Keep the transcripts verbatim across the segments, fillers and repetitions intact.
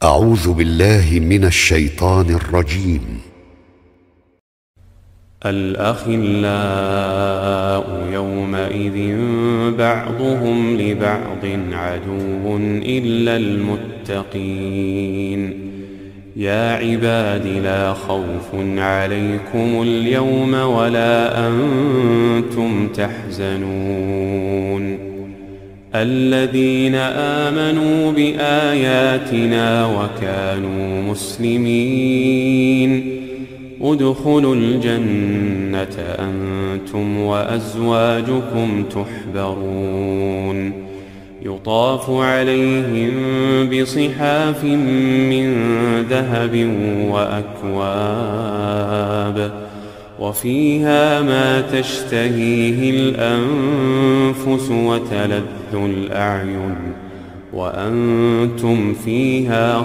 أعوذ بالله من الشيطان الرجيم. الأخلاء يومئذ بعضهم لبعض عدو إلا المتقين. يا عباد لا خوف عليكم اليوم ولا أنتم تحزنون الذين آمنوا بآياتنا وكانوا مسلمين ادخلوا الجنة أنتم وأزواجكم تحبرون يطاف عليهم بصحاف من ذهب وأكواب وفيها ما تشتهيه الأنفس وتلذ الأعين وأنتم فيها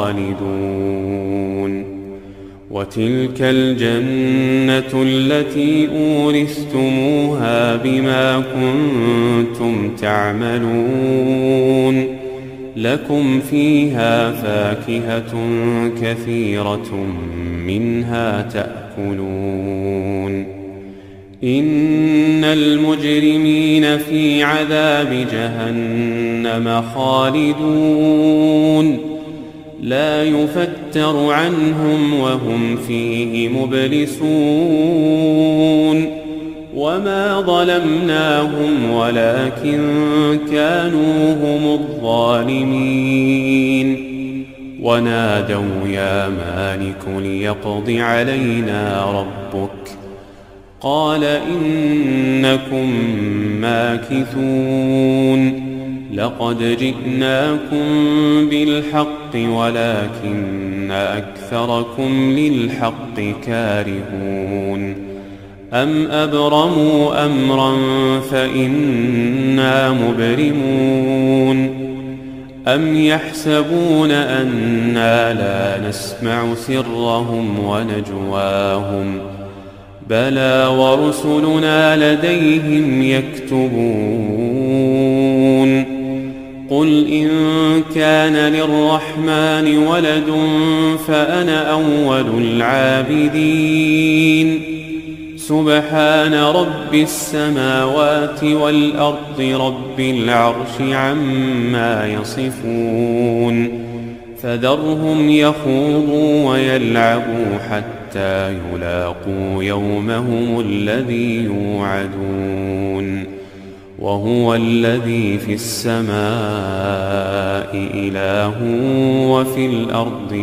خالدون وتلك الجنة التي أورثتموها بما كنتم تعملون لكم فيها فاكهة كثيرة منها تأكلون إن المجرمين في عذاب جهنم خالدون لا يفتر عنهم وهم فيه مبلسون وما ظلمناهم ولكن كانوا هم الظالمين ونادوا يا مالك ليقض علينا ربك قال إنكم ماكثون لقد جئناكم بالحق ولكن أكثركم للحق كارهون أم أبرموا أمرا فإنا مبرمون أم يحسبون أنا لا نسمع سرهم ونجواهم بلى ورسلنا لديهم يكتبون قل إن كان للرحمن ولد فأنا أول العابدين سبحان رب السماوات والأرض رب العرش عما يصفون فذرهم يخوضوا ويلعبوا حتى يلاقوا يومهم الذي يوعدون وهو الذي في السماء إله وفي الأرض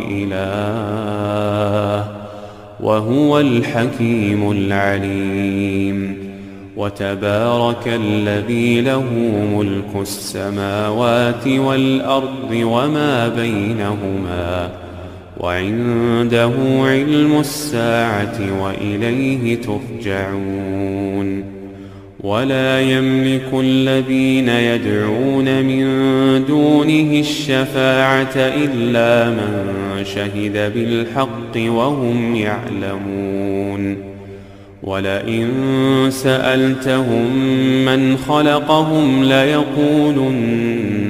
إله وهو الحكيم العليم وتبارك الذي له ملك السماوات والأرض وما بينهما وعنده علم الساعة وإليه ترجعون ولا يملك الذين يدعون من دونه الشفاعة إلا من شهد بالحق وهم يعلمون ولئن سألتهم من خلقهم ليقولن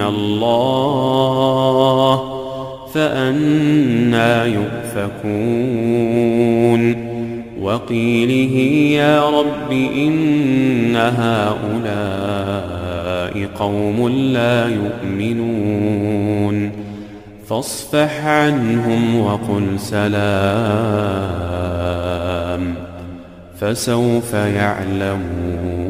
الله فأنى يؤفكون وقيله يا رب إن هؤلاء قوم لا يؤمنون فاصفح عنهم وقل سلام فسوف يعلمون.